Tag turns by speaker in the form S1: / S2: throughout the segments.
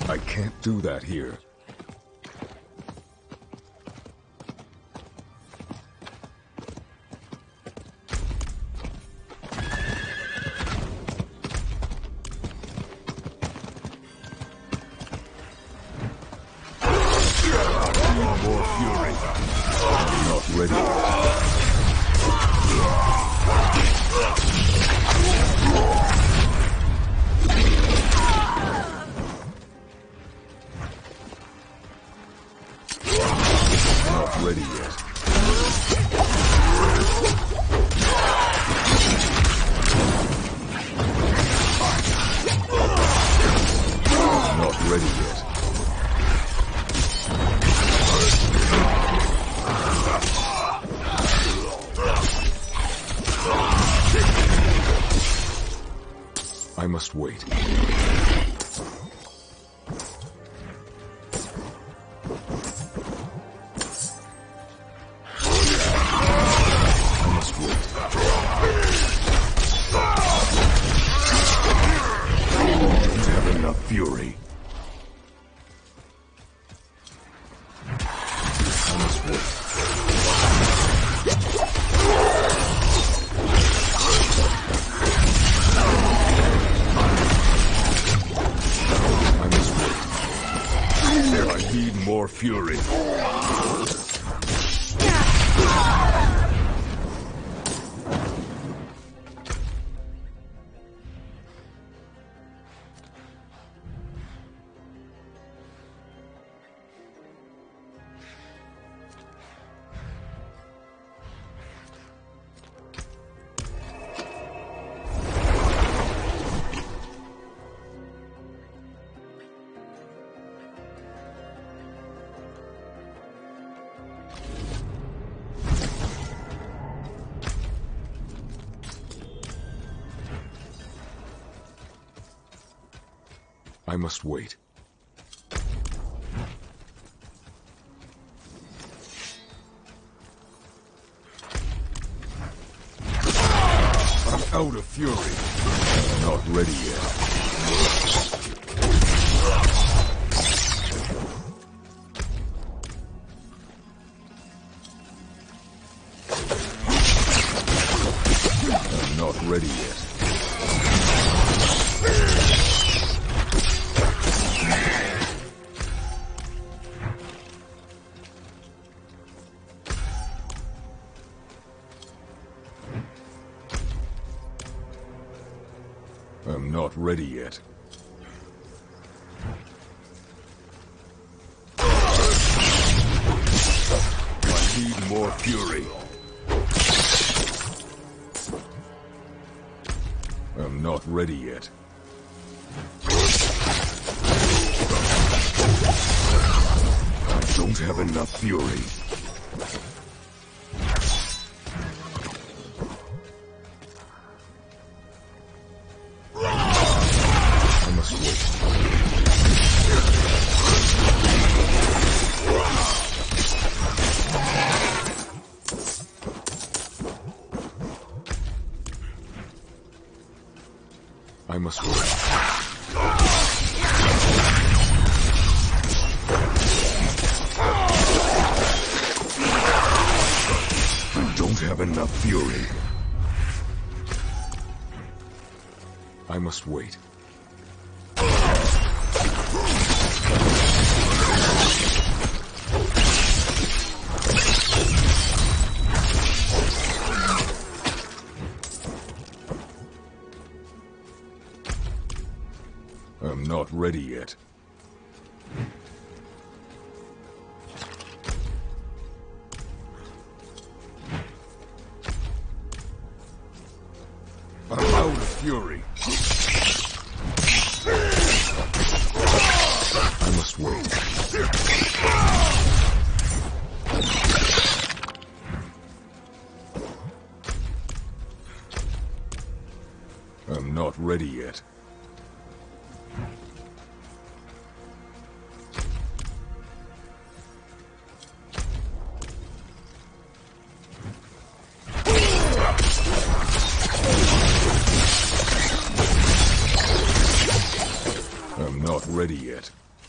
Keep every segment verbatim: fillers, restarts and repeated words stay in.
S1: I can't do that here.
S2: More fury.
S1: Not ready. Not ready yet. Not ready yet. I must wait. I must wait.
S2: Don't have enough fury.
S1: I must wait.
S2: I need more fury.
S1: I must wait.
S2: I'm out of fury.
S1: Not ready yet. I'm not ready yet. I'm not ready yet.
S2: I need more fury.
S1: I'm not ready yet.
S2: I don't have enough fury.
S1: I must wait. I must wait.
S2: I don't have enough fury.
S1: I must wait. I'm not ready yet.
S2: I'm out of fury.
S1: I must wait. I'm not ready yet. I'm not ready yet.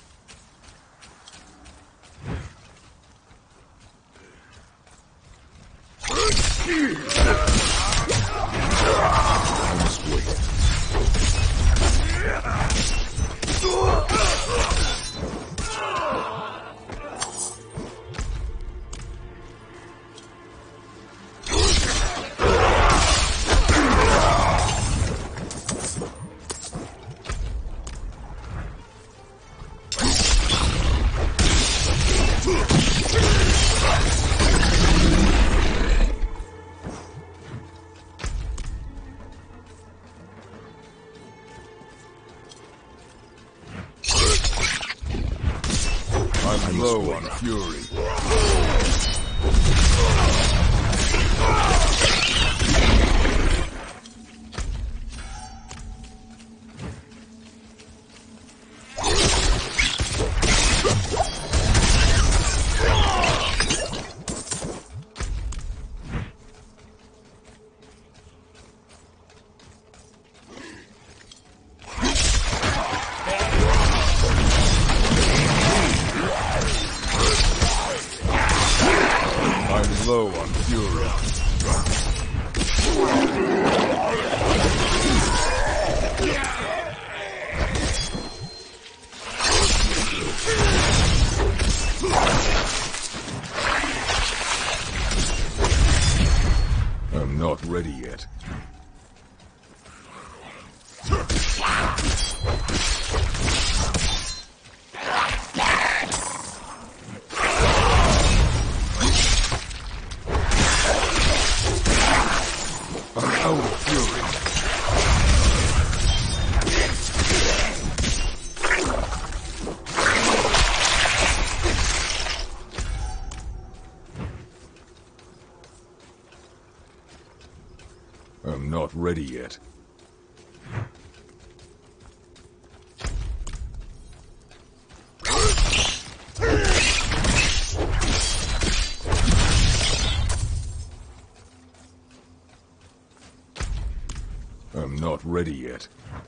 S1: I'm low on fury. Low on fury. I'm not ready yet. Out of fury. I'm not ready yet. I'm not ready yet.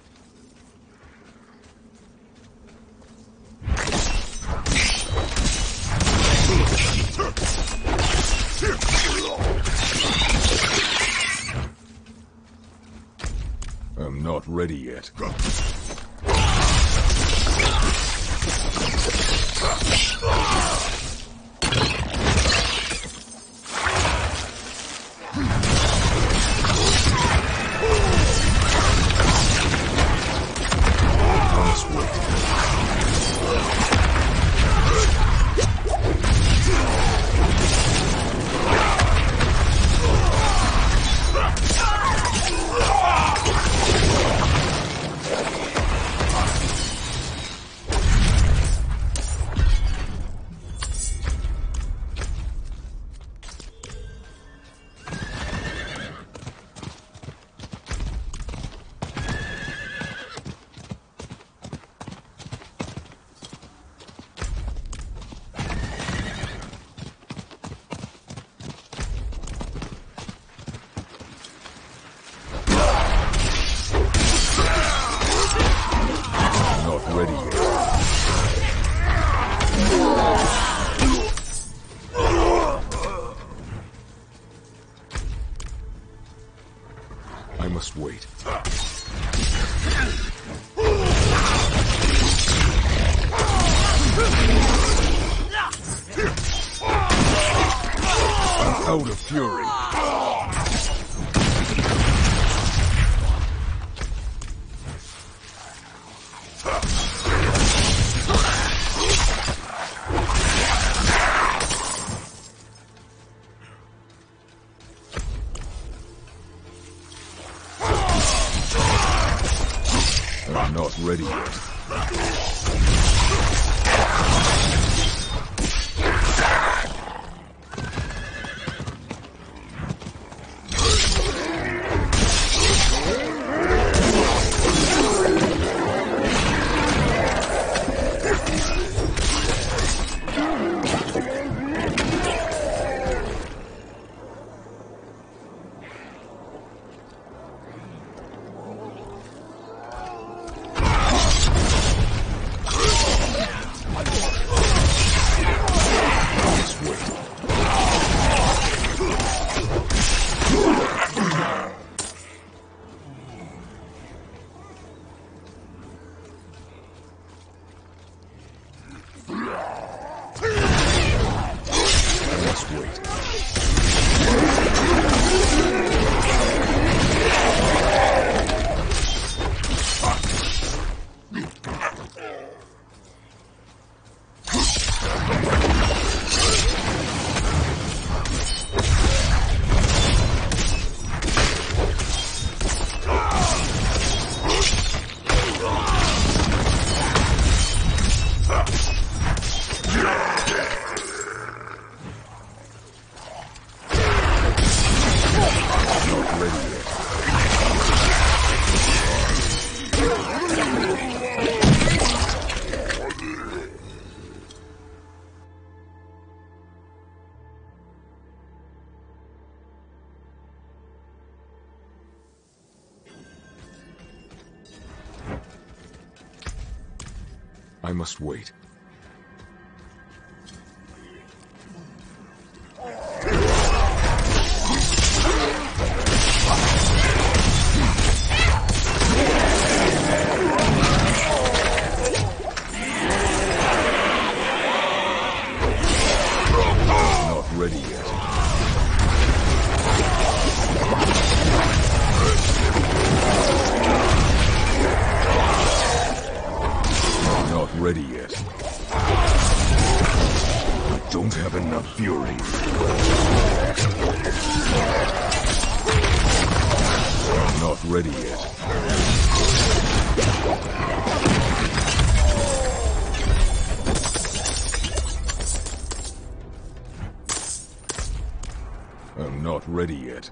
S1: I'm not ready yet. Ready yet. I must wait. I'm out of fury. I'm not ready yet. Yeah! I must wait.
S2: Ready yet.
S1: Not ready yet.
S2: I don't have enough fury.
S1: Not ready yet. I'm not ready yet.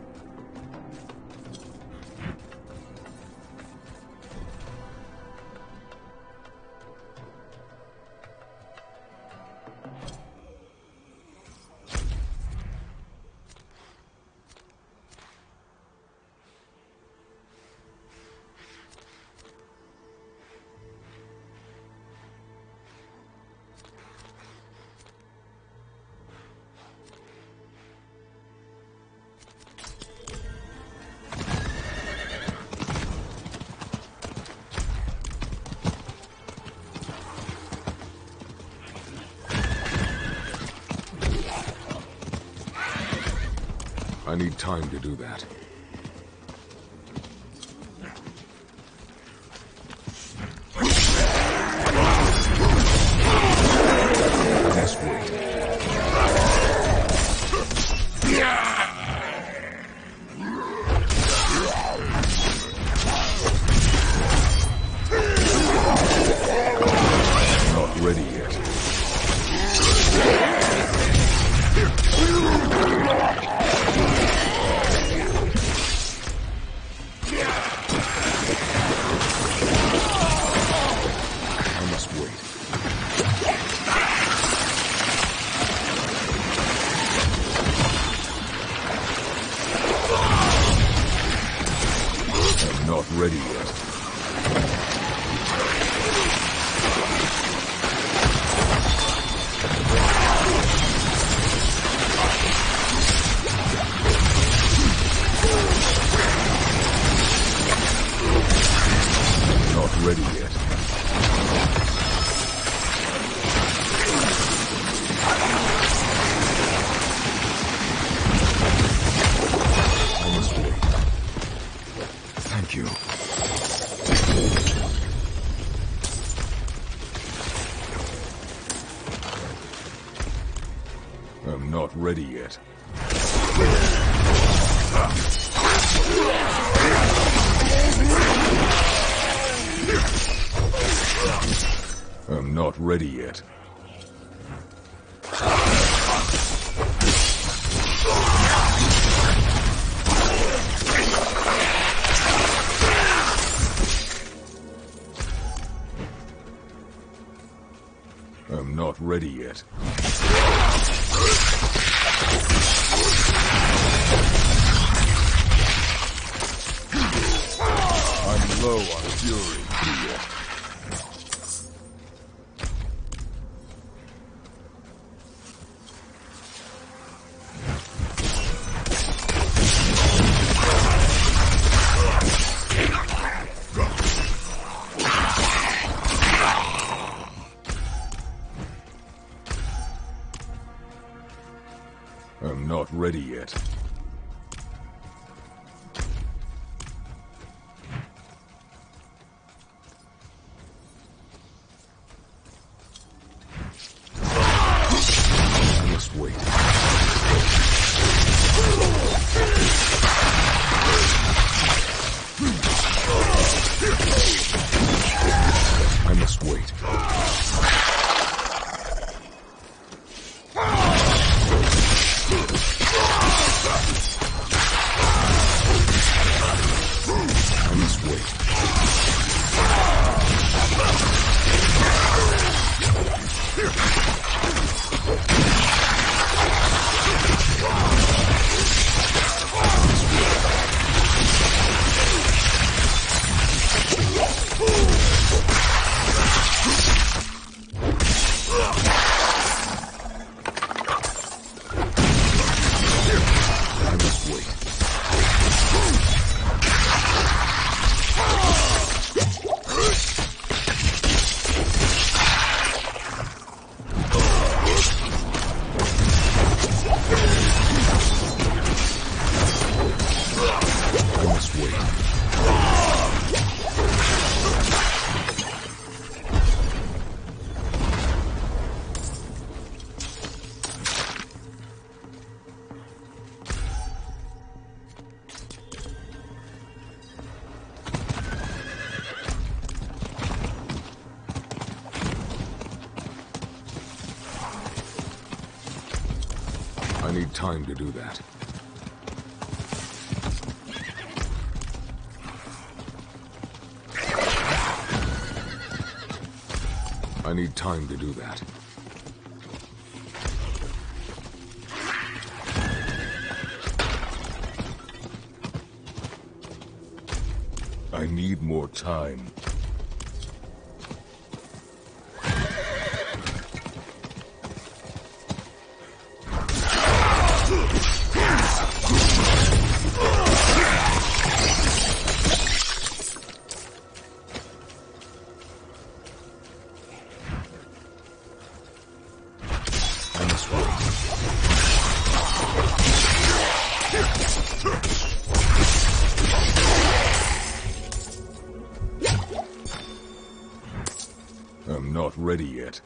S1: I need time to do that. I must wait. Not ready yet. Not ready yet. Not ready yet. I must wait. Thank you. I'm not ready yet. I'm not ready yet. I'm not ready yet. I'm low on fury. I'm not ready yet. I must wait. I must wait. I must wait. need time to do that. I need time to do that. I need more time. I'm not ready yet.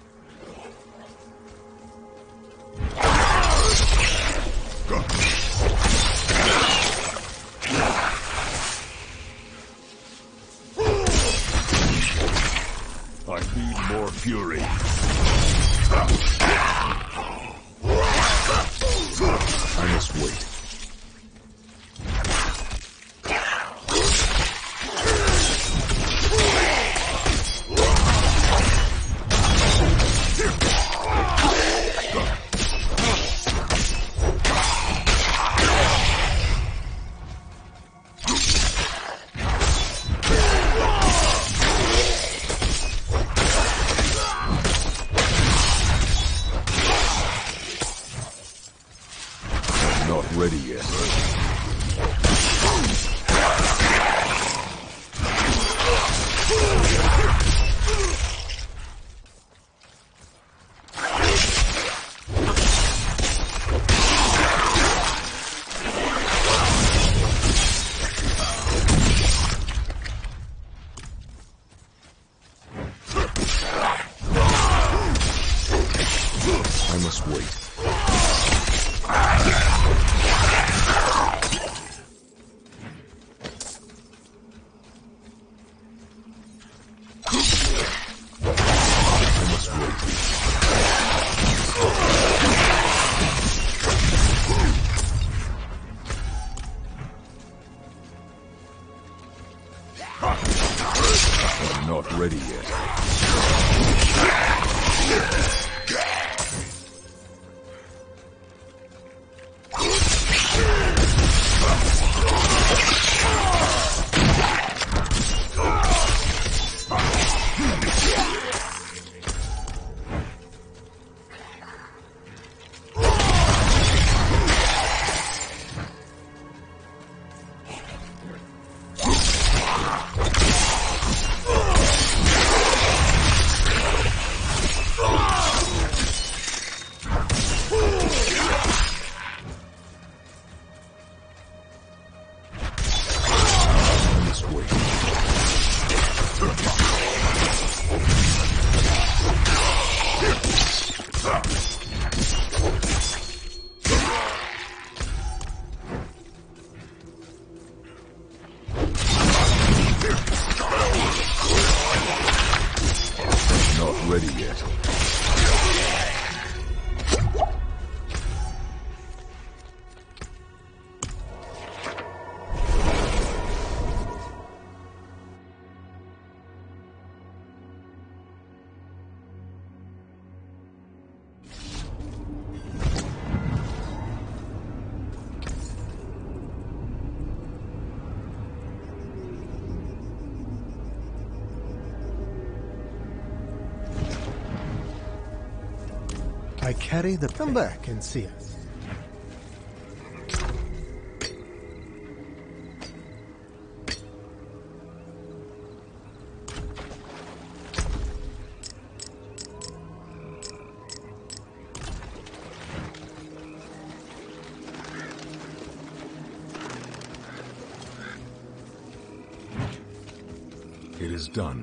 S1: I need more fury. I must wait. Not ready yet. I must wait. I'm not ready yet. Not ready yet.
S3: I carry the... Come back and see us.
S1: It is done.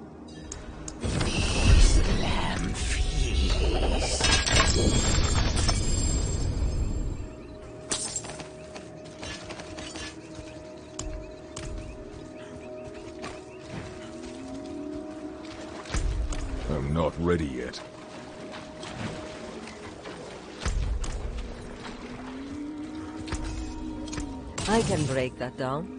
S1: I'm not ready yet.
S4: I can break that down.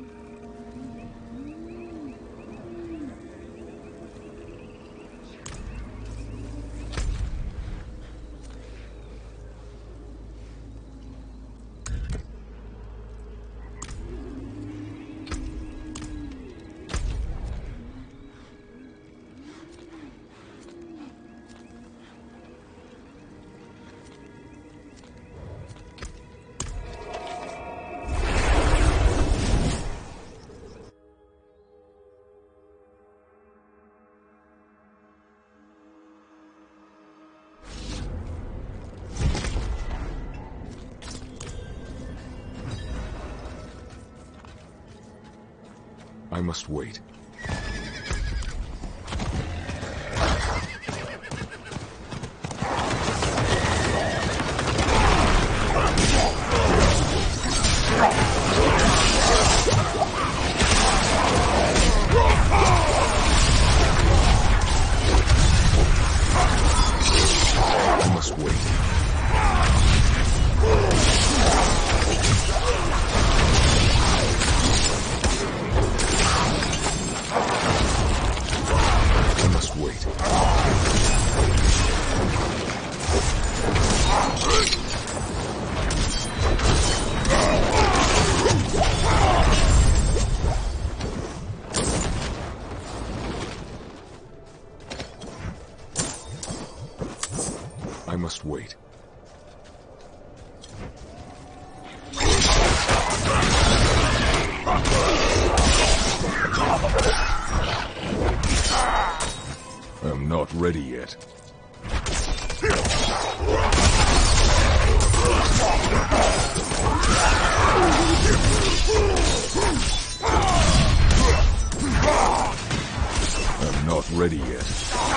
S1: I must wait. I must wait. I must wait. I must wait. I'm not ready yet. I'm not ready yet.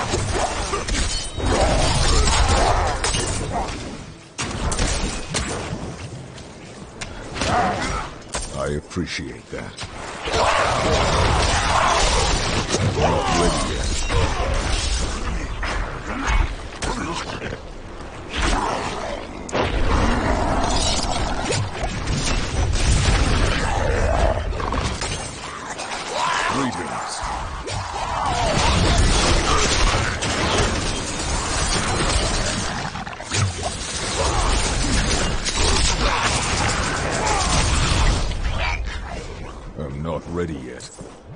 S1: I appreciate that. I'm not ready yet. Greetings. I'm not ready yet.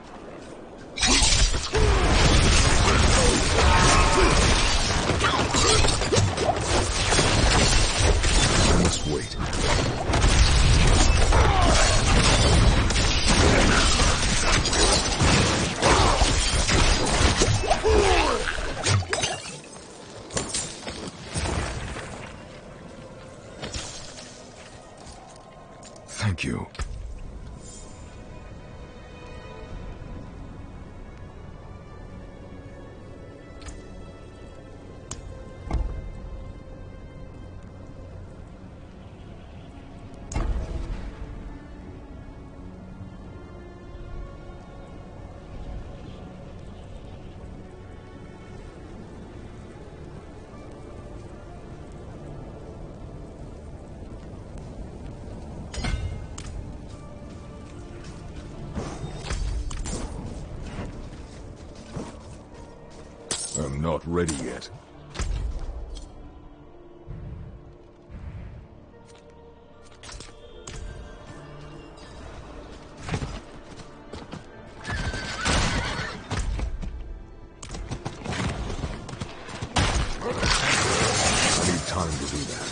S1: I must wait. Thank you. I'm not ready yet. I need time to do that.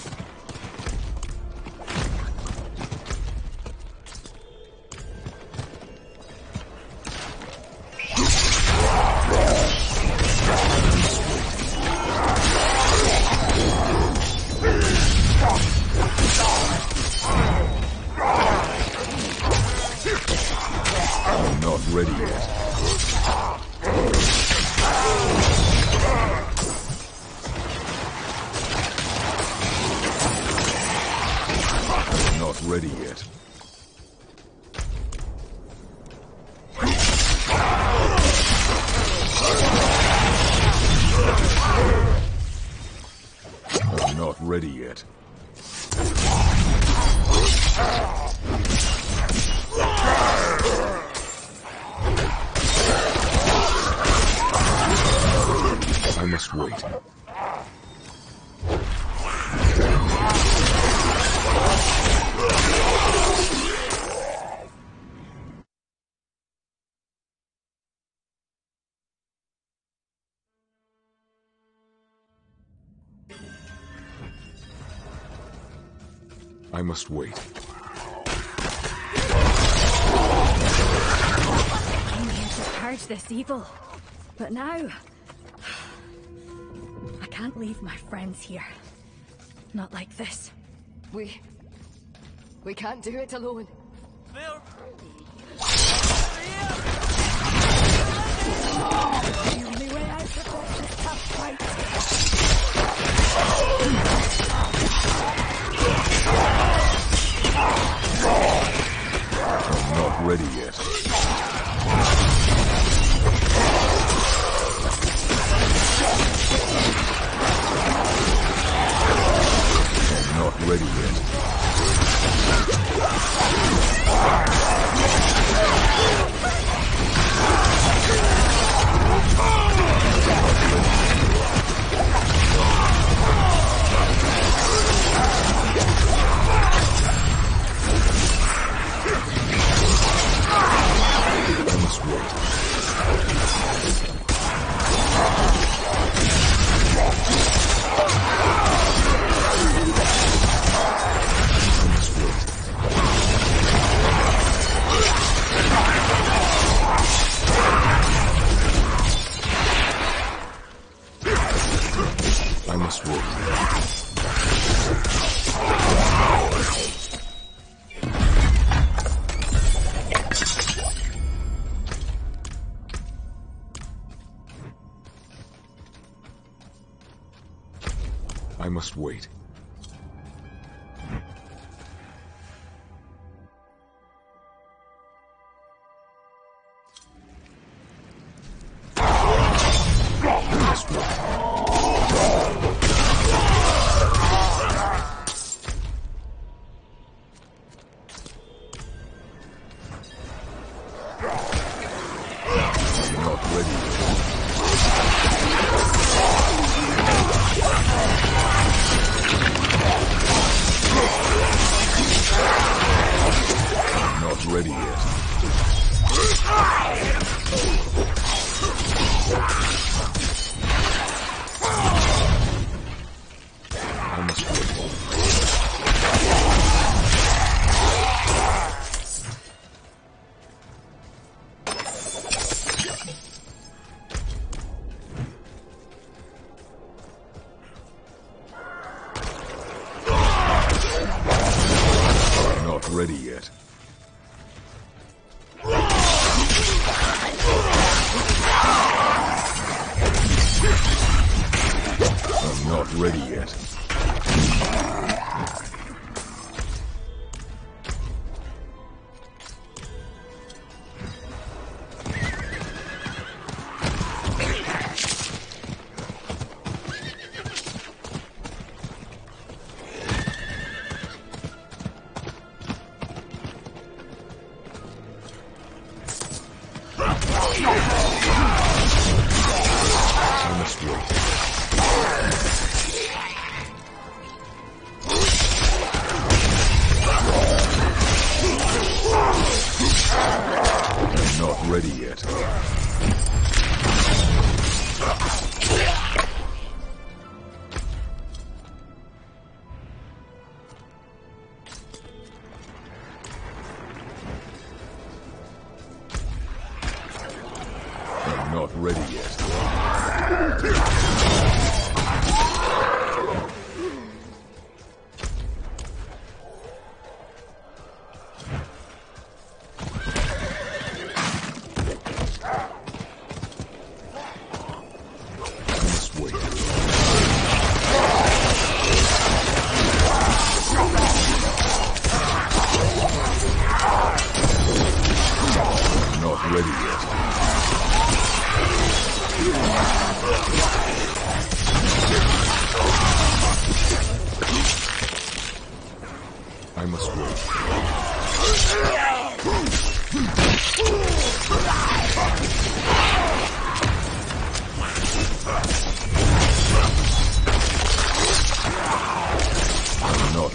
S1: I'm not ready yet. I'm not ready yet. I'm not ready yet. must wait. I must wait.
S4: I came here to purge this evil, but now I can't leave my friends here. Not like this.
S5: We... we can't do it alone.
S4: The only way out of this is to fight.
S1: I'm not ready yet. I'm not ready yet. I must wait. I must wait. I must wait. I must wait. I'm not ready yet. I'm not ready yet. I must wait. I'm not ready yet. I'm not ready yet. I must wait. I'm not ready yet. I'm not ready yet.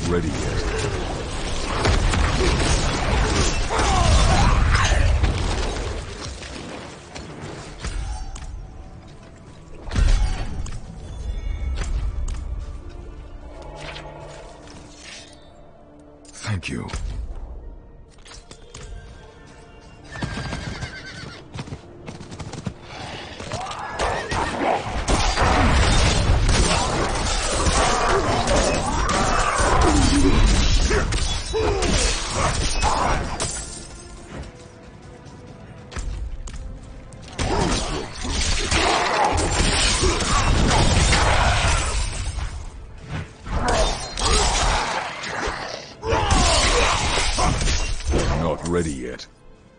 S1: not ready yet.
S2: Thank you.
S1: Not ready yet.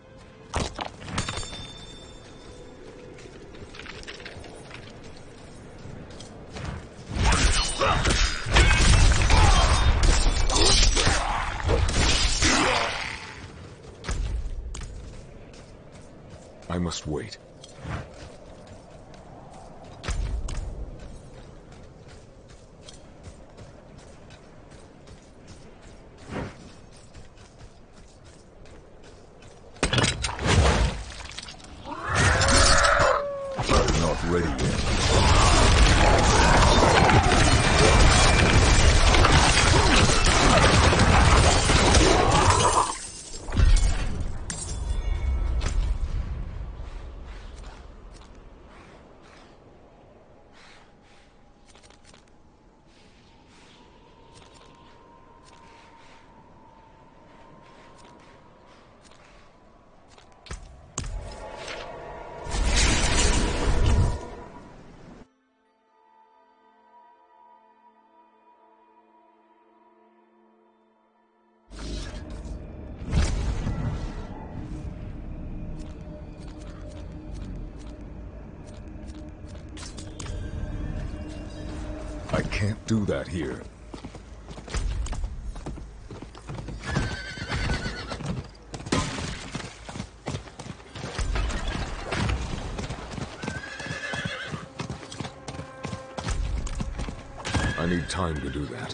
S1: I must wait. Not ready yet. I can't do that here. I need time to do that.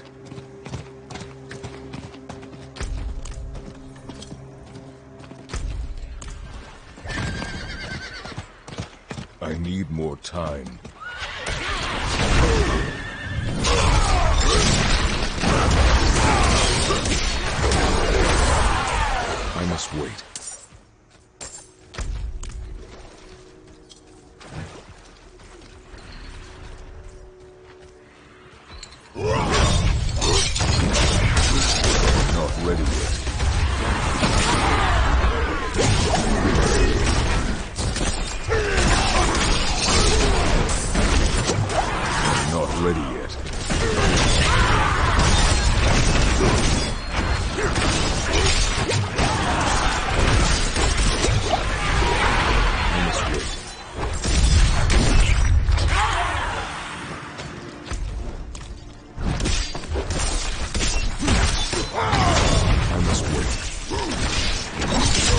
S1: I need more time. I must wait. Not ready yet. Not ready yet. I must wait. I must wait.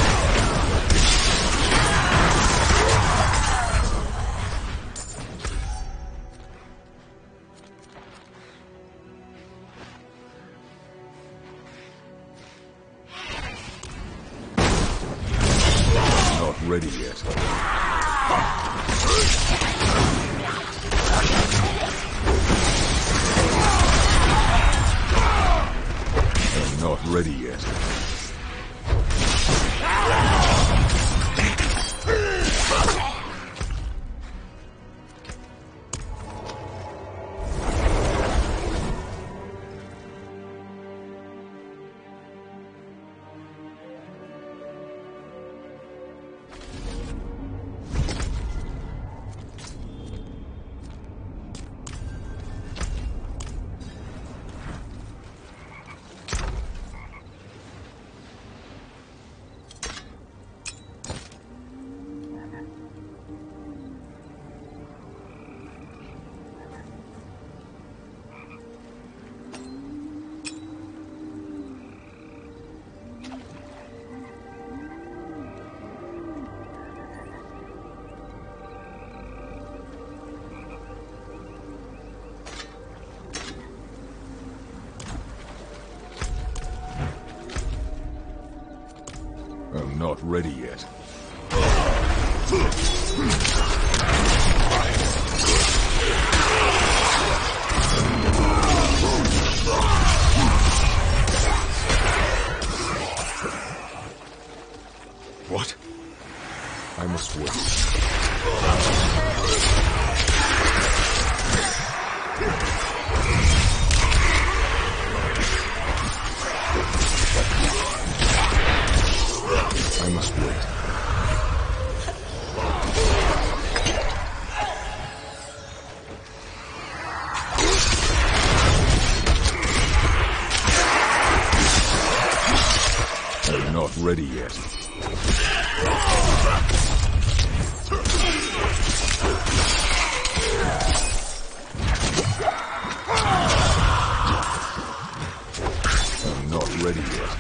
S1: Not ready yet. I'm not ready yet. not ready yet.
S2: What?
S1: I must wait. I must wait. I'm not ready yet. I'm not ready yet.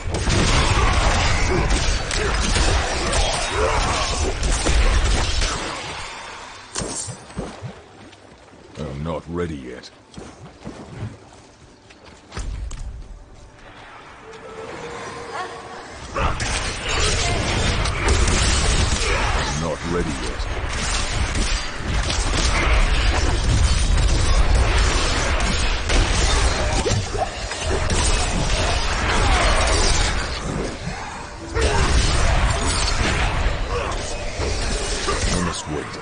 S1: I'm not ready yet. I'm not ready yet. I must wait.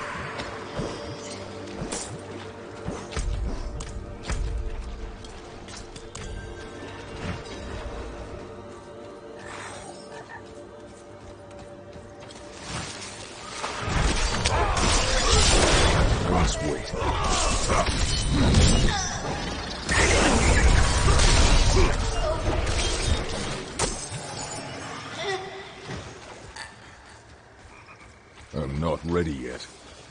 S1: I must wait. I'm not ready yet.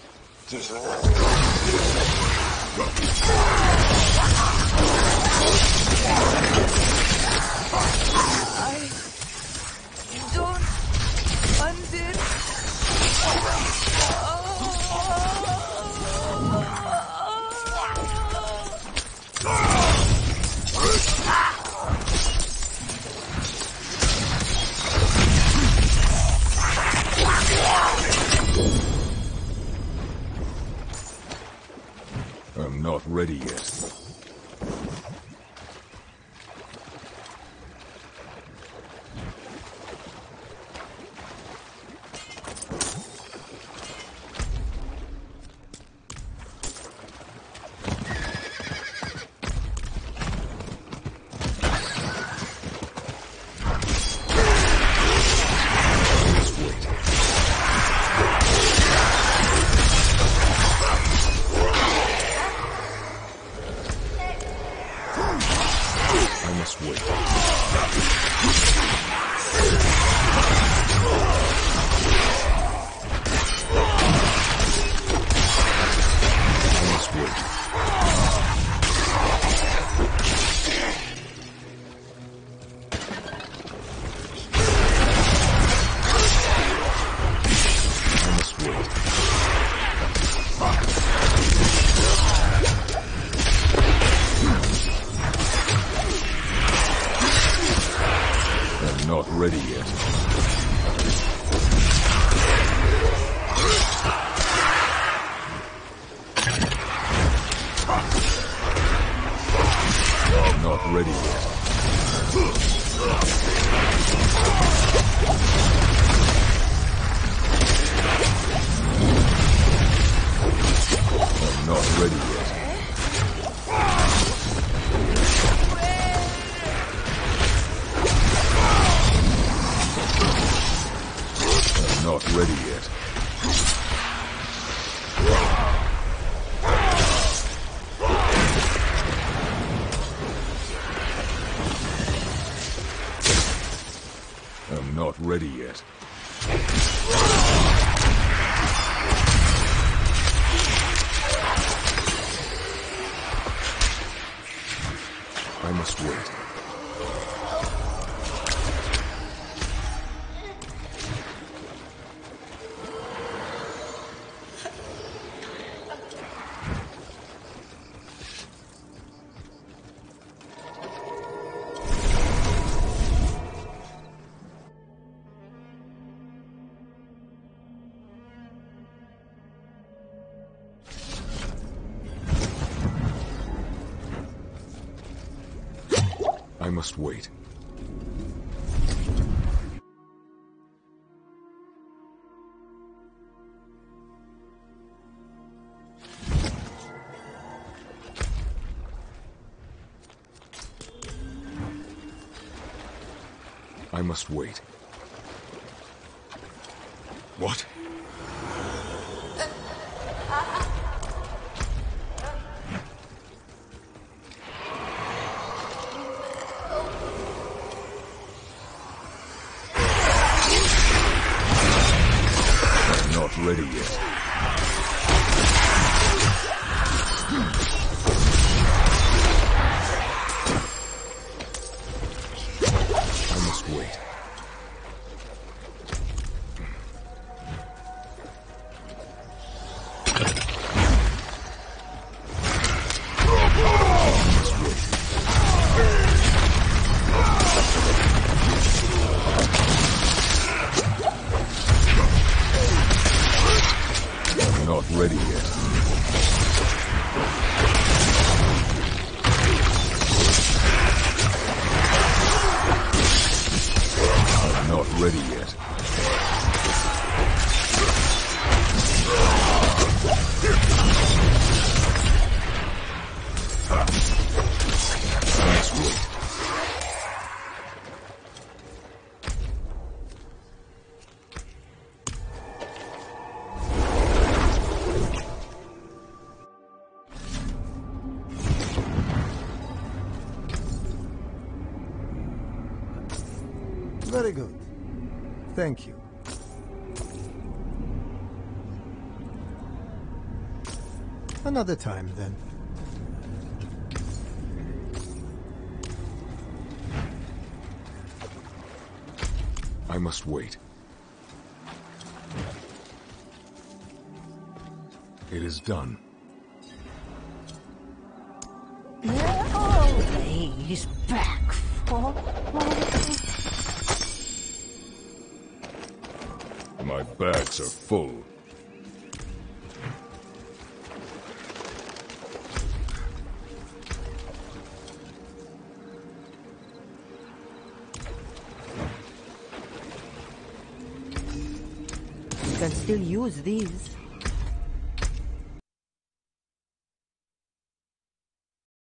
S4: I don't
S1: I'm not ready yet. I must wait. I must wait. I must wait. I'm not ready yet. I'm not ready yet. I'm not ready yet. I'm not ready yet. I'm not ready yet. I must wait. I must wait. I must wait. What? I'm not ready yet. I must wait. Not ready yet. I'm not ready yet. Let's wait.
S3: Very good. Thank you. Another time, then.
S1: I must wait. It is done.
S4: Oh, he's back for
S1: My bags are full.
S4: You can still use these.